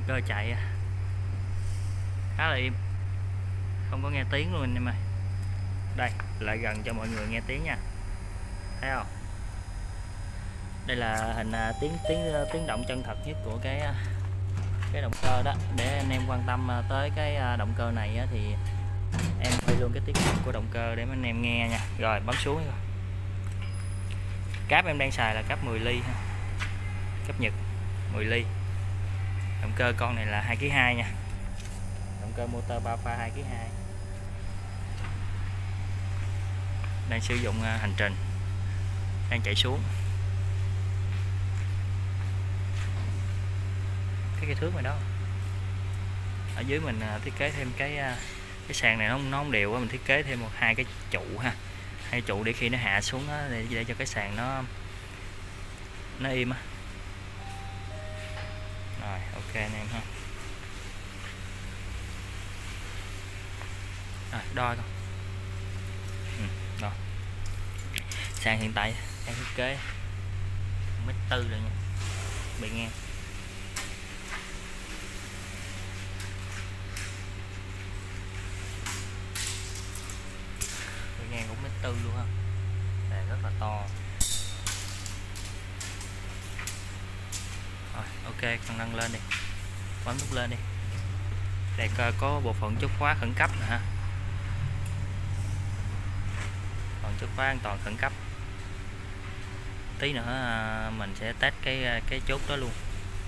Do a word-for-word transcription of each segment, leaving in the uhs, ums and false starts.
cơ chạy khá là im, không có nghe tiếng luôn anh em ơi. Đây lại gần cho mọi người nghe tiếng nha, thấy không? Đây là hình tiếng tiếng tiếng động chân thật nhất của cái cái động cơ đó. Để anh em quan tâm tới cái động cơ này á, thì em quay luôn cái tiếng động của động cơ để anh em nghe nha. Rồi bấm xuống rồi. Cáp em đang xài là cáp mười ly ha, cáp Nhật mười ly. Động cơ con này là hai ki lô gam hai nha, động cơ motor ba pha hai ki lô gam hai. Đang sử dụng hành trình, đang chạy xuống. Cái cây thước này đó, ở dưới mình thiết kế thêm cái cái sàn này nó không, nó không đều, mình thiết kế thêm một hai cái trụ ha, hai trụ để khi nó hạ xuống đó, để, để cho cái sàn nó nó im á. Rồi ok anh em ha. Rồi đo con. Ừ, đo. Sàn hiện tại đang thiết kế mét tư rồi nha, bị nghe. Bị nghe cũng mét tư luôn ha, sàn rất là to. Rồi ok, con nâng lên đi, bấm nút lên đi. Đây có bộ phận chốt khóa khẩn cấp nè ha, còn chốt khóa an toàn khẩn cấp. Tí nữa mình sẽ test cái cái chốt đó luôn.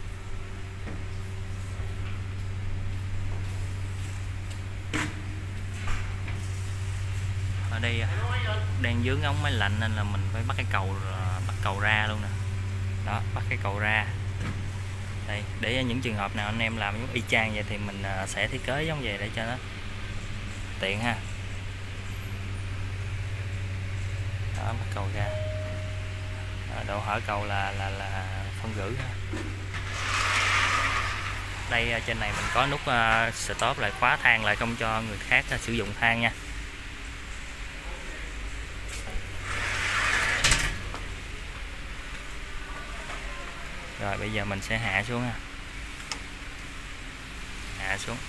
Ở đây đang dướng ống máy lạnh nên là mình phải bắt cái cầu bắt cầu ra luôn nè. Đó, bắt cái cầu ra. Đây, để những trường hợp nào anh em làm giống y chang vậy thì mình sẽ thiết kế giống vậy để cho nó tiện ha. Đó, bắt cầu ra. Độ hở cầu là là là phân rưỡi ha. Đây trên này mình có nút uh, stop lại, khóa than lại không cho người khác uh, sử dụng than nha. Rồi bây giờ mình sẽ hạ xuống ha. Hạ xuống.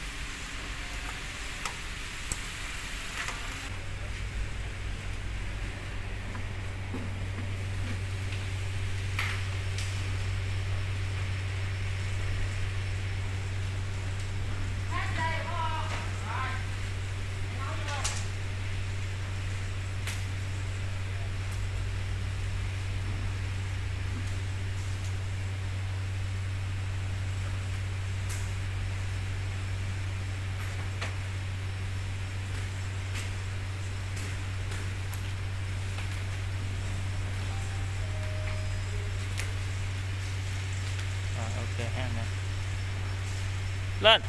Ok ha nè. Lên.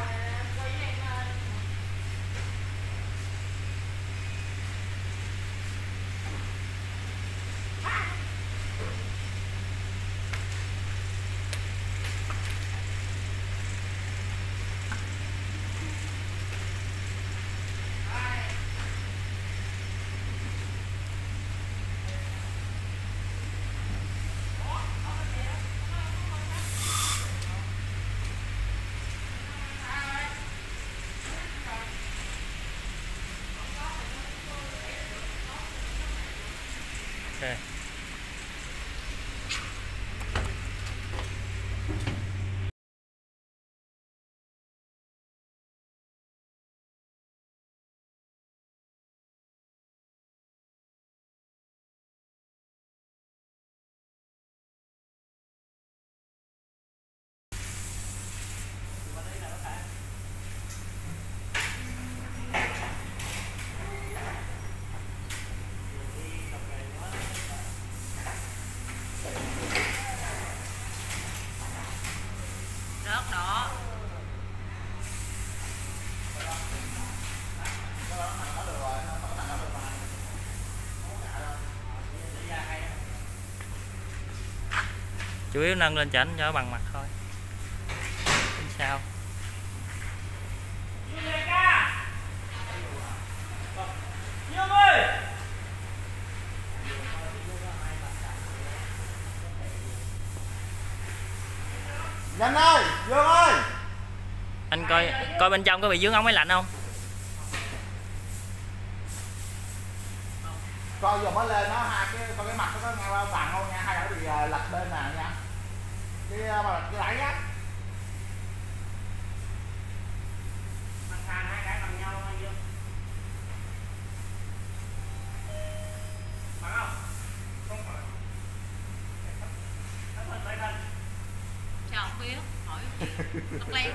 Okay. Chủ yếu nâng lên chảnh cho bằng mặt thôi, không sao. Nhanh ơi, Dương ơi. Anh coi coi bên trong có bị vướng ống máy lạnh không? Coi giờ mới lên nó hai cái coi cái mặt nó có nghe vàng không nha, hai cái bị lật bên nè nha. Cái mà cái lái á. Mặt hàng hai cái bằng nhau hay chưa? Bằng không? Không phải. Nó mình phải thân. Chào không biết, hỏi tóc leo.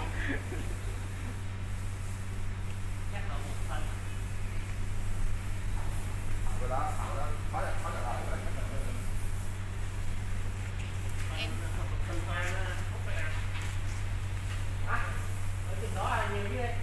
Chắc độ một phần. Rồi đó, đó, khó là khó là lời đó. Em Phần hai nó hút phải nào? Hả? Ở chừng đó là nhiều chứ đi.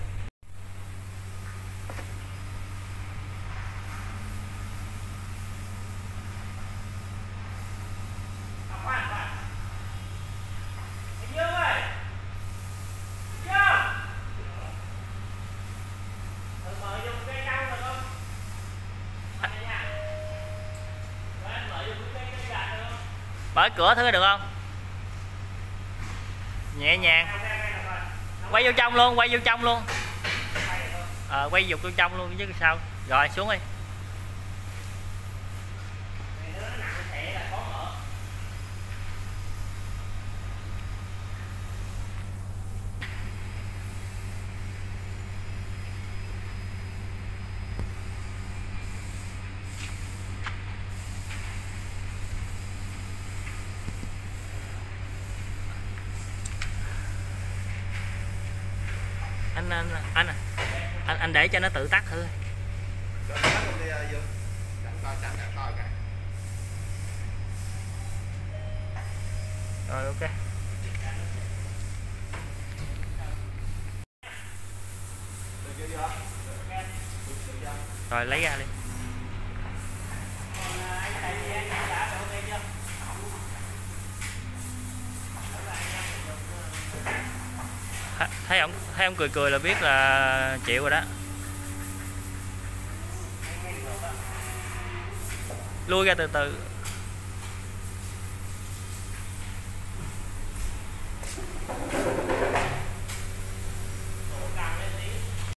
Mở cửa thử được không? Nhẹ nhàng. Quay vô trong luôn, quay vô trong luôn. Ờ, quay dục vô trong luôn chứ sao. Rồi xuống đi. Anh anh anh à. Anh anh để cho nó tự tắt thử. Rồi ok. Rồi lấy ra đi. Thấy ông thấy ông cười cười là biết là chịu rồi đó. Lui ra từ từ.